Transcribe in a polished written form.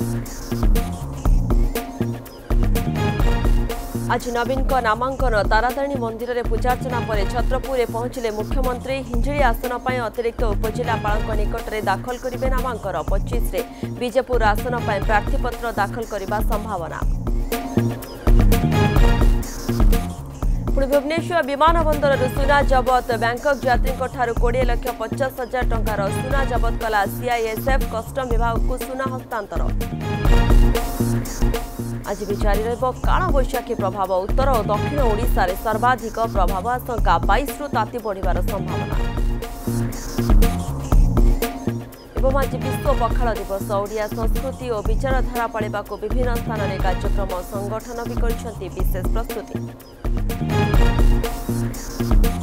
आज नवीन को नामांकन तारातारिणी मंदिर में पूजार्चना पर छत्रपुर पहुंचले मुख्यमंत्री हिंजिली आसन पर अतिरिक्त उपजिलापाल निकट में दाखल करेंगे नामांकन 25 रे बीजेपुर आसन पर प्रार्थीपत्र दाखल करने संभावना। पुणे भुवनेश्वर विमान बंदर सुना जबत बैंकक यात्री 20,50,000 टंकार सुना जबत कला सीआईएसएफ कस्टम विभाग को सुना हस्तांतर। आज भी जारी काल बैशाखी प्रभाव उत्तर और दक्षिण ओडिशा रे सर्वाधिक प्रभाव आशंका 22 रु ताती बढ़िबार संभावना। एवं आज विश्व पखाल दिवस ओडिया संस्कृति और विचारधारा पालिबा को विभिन्न स्थान में कार्यक्रम संगठन भी करछंती विशेष प्रस्तुति।